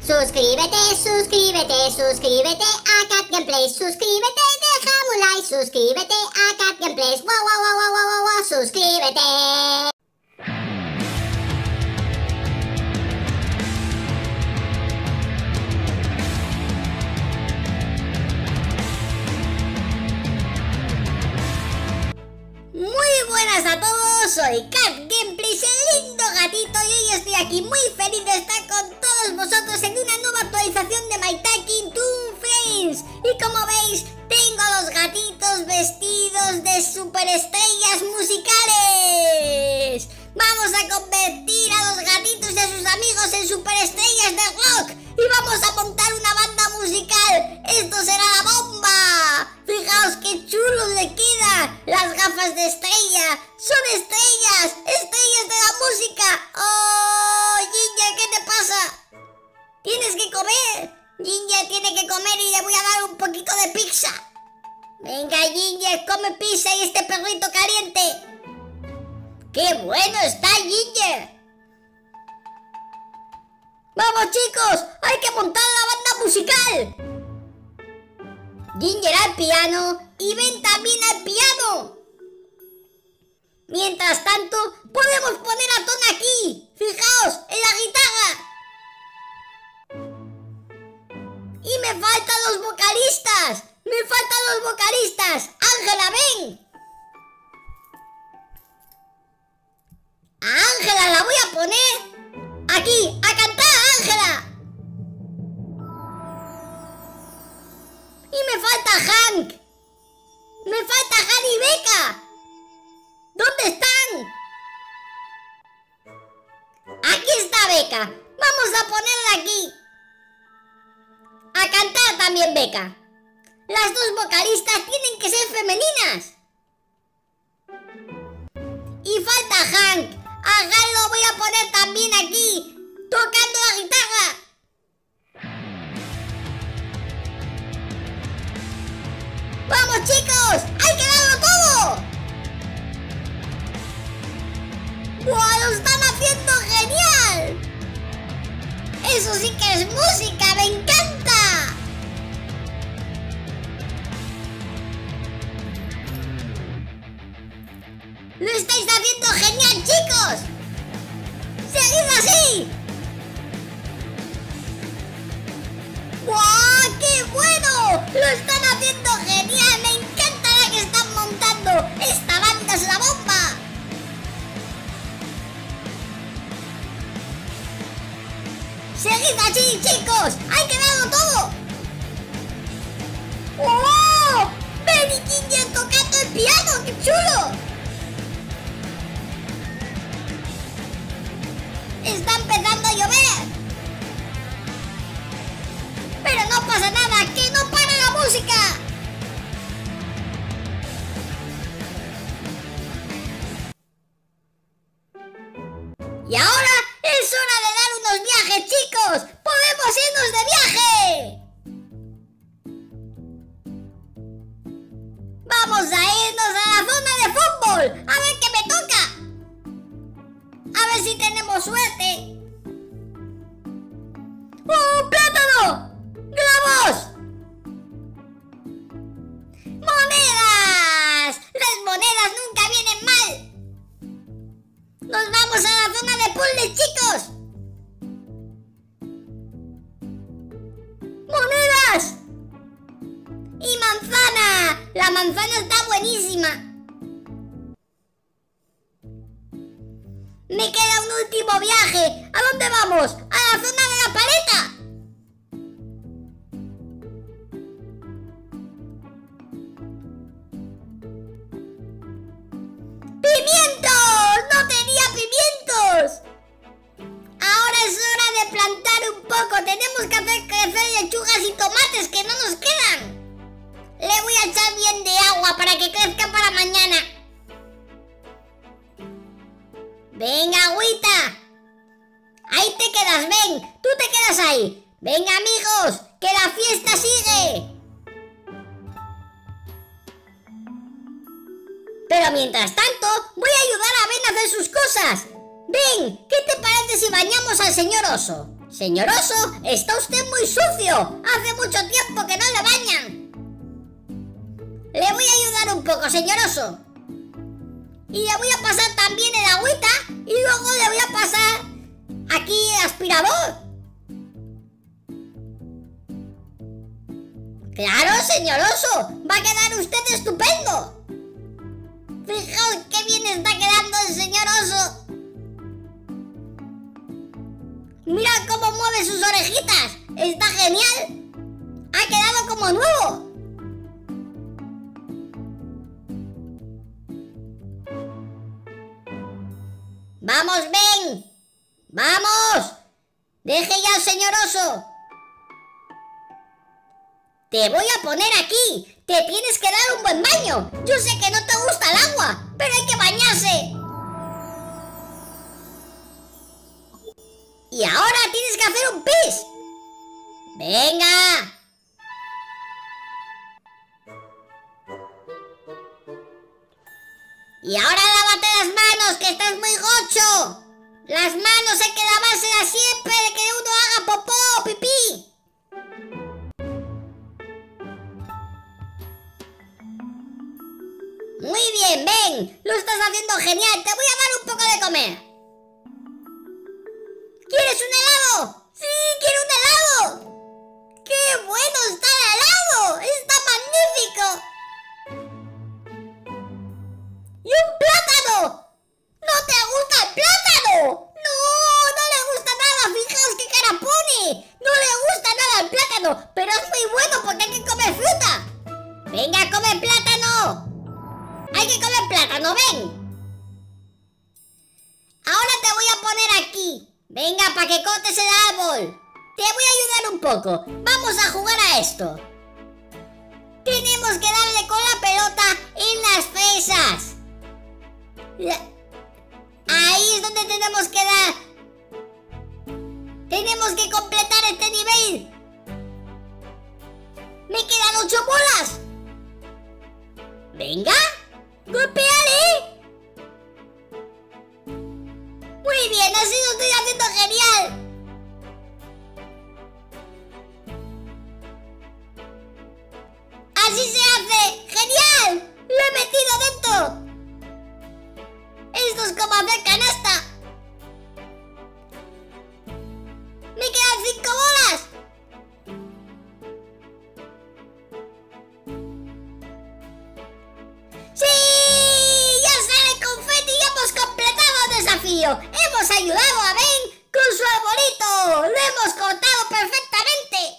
Suscríbete, suscríbete, suscríbete a Cat Gameplays. Suscríbete, déjame un like. Suscríbete a Cat Gameplays. Wow, wow, wow, wow, wow, wow, suscríbete. Muy buenas a todos, soy Cat Gameplays, el lindo gatito, y hoy estoy aquí muy feliz de estar con todos vosotros en una nueva actualización de My Talking Toon Friends. Y como veis, tengo a los gatitos vestidos de superestrellas musicales. Vamos a convertir a los gatitos y a sus amigos en superestrellas de rock y vamos a montar una banda musical. ¡Esto será la bomba! Fijaos qué chulo le queda las gafas de estrella. ¡Son estrellas! ¡Estrellas de la música! ¡Oh, Ginger, qué te pasa! ¡Tienes que comer! Ginger tiene que comer y le voy a dar un poquito de pizza. Venga, Ginger, come pizza y este perrito caliente. ¡Qué bueno está, Ginger! ¡Vamos, chicos! ¡Hay que montar la banda musical! Ginger al piano y Ben también al piano. Mientras tanto, podemos poner a Ton aquí. Fijaos, en la guitarra. Y me faltan los vocalistas. Ángela, ven. A Ángela la voy a poner aquí, a cantar, Ángela. Y me falta Hank. Me falta Han y Becca. ¿Dónde están? Aquí está Becca. Vamos a ponerla aquí. A cantar también Becca. Las dos vocalistas tienen que ser femeninas. Y falta Hank. A Hank lo voy a poner también aquí, tocando la guitarra. ¡Vamos, chicos! ¡Hay que darlo todo! ¡Wow! ¡Lo están haciendo genial! ¡Eso sí que es música! ¡Me encanta! ¡Lo estáis haciendo genial, chicos! ¡Seguid así! ¡Wow! ¡Qué bueno! ¡Lo están haciendo genial! ¡Me encanta la que están montando! ¡Esta banda es la bomba! ¡Seguid así, chicos! ¡Hay que darlo todo! ¡Oh! ¡Ben y Ginger tocando el piano! ¡Qué chulo! Está empezando a llover. Pero no pasa nada, que no para la música. Y ahora es hora de dar unos viajes, chicos. ¡Podemos irnos de viaje! Vamos a irnos a la zona de fútbol. A ver qué me toca. A ver si tenemos suerte. ¡Oh, plátano! ¡Globos! ¡Monedas! Las monedas nunca vienen mal. Nos vamos a la zona de puzzles, chicos. ¡Monedas! ¡Y manzana! La manzana está buenísima. Me queda un último viaje. ¿A dónde vamos? ¡A la zona de la paleta! ¡Pimientos! ¡No tenía pimientos! Ahora es hora de plantar un poco. Tenemos que hacer crecer lechugas y tomates que no nos quedan. Le voy a echar bien de agua para que crezca para mañana. Venga, agüita. Ahí te quedas, ven. Tú te quedas ahí. Venga, amigos, que la fiesta sigue. Pero mientras tanto, voy a ayudar a Ben a hacer sus cosas. Ben, ¿qué te parece si bañamos al señor oso? Señor Oso, está usted muy sucio. Hace mucho tiempo que no le bañan. Le voy a ayudar un poco, señor Oso. Y le voy a pasar también el agüita. Y luego le voy a pasar aquí el aspirador. ¡Claro, señor Oso! ¡Va a quedar usted estupendo! Fijaos qué bien está quedando el señor Oso. ¡Mira cómo mueve sus orejitas! ¡Está genial! ¡Ha quedado como nuevo! ¡Vamos, ven! ¡Vamos! ¡Deje ya al señor Oso! Te voy a poner aquí. Te tienes que dar un buen baño. Yo sé que no te gusta el agua, pero hay que bañarse. Y ahora tienes que hacer un pis. Venga. Y ahora lávate las manos, que estás muy gocho. Las manos hay que lavárselas siempre que uno haga popó o pipí. Muy bien, ven. Lo estás haciendo genial. Te voy a dar un poco de comer. ¿Quieres un helado? ¡Sí, quiero un helado! ¡Qué bueno está el helado! ¡Está magnífico! ¡Y un plátano! ¿No te gusta el plátano? No le gusta nada. Fijaos qué cara pone. No le gusta nada el plátano, pero es muy bueno porque hay que comer fruta. Venga, come plátano. Hay que comer plátano, ven. Ahora te voy a poner aquí. Venga, para que cortes el árbol. Te voy a ayudar un poco. Vamos a jugar a esto. Tenemos que darle con la pelota en las fresas. Ahí es donde tenemos que dar. Tenemos que completar este nivel. Me quedan 8 bolas. Venga, golpéale. Muy bien, así lo estoy haciendo genial. Así se hace. ¡Genial! ¡Lo he metido dentro! Esto es como hacer canasta. Me quedan 5 bolas. ¡Sí! ¡Ya sale el confeti y hemos completado el desafío! ¡Hemos ayudado a Ben con su arbolito! ¡Lo hemos cortado perfectamente!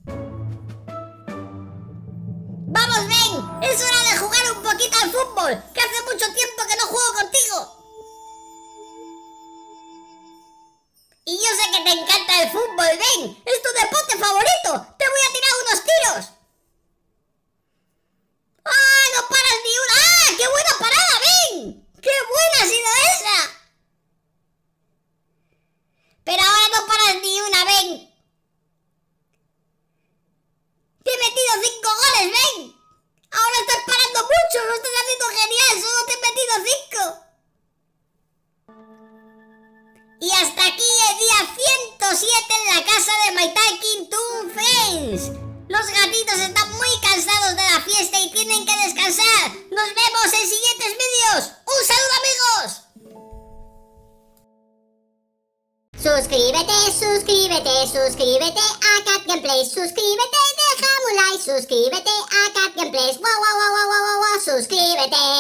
¡Vamos, Ben! ¡Es hora de jugar un poquito al fútbol! ¡Que hace mucho tiempo que no juego contigo! Y yo sé que te encanta el fútbol, Ben. ¡Es tu deporte favorito! ¡Te voy a tirar unos tiros! ¡Ah! ¡No paras ni una! ¡Ah! ¡Qué buena parada, Ben! ¡Qué buena ha sido esa! Pero ahora no paras ni una, Ben. Te he metido 5 goles, Ben. Ahora estás parando mucho. Lo estás haciendo genial. Solo te he metido 5. Y hasta aquí el día 107 en la casa de My Talking Toon Friends. Los gatitos están muy cansados de la fiesta y tienen que descansar. Nos vemos en siguientes vídeos. ¡Un saludo, amigos! Suscríbete, suscríbete, suscríbete a Cat Gameplays. Suscríbete, déjame un like. Suscríbete a Cat Gameplays. Wow, wow, wow, wow, wow, wow, suscríbete.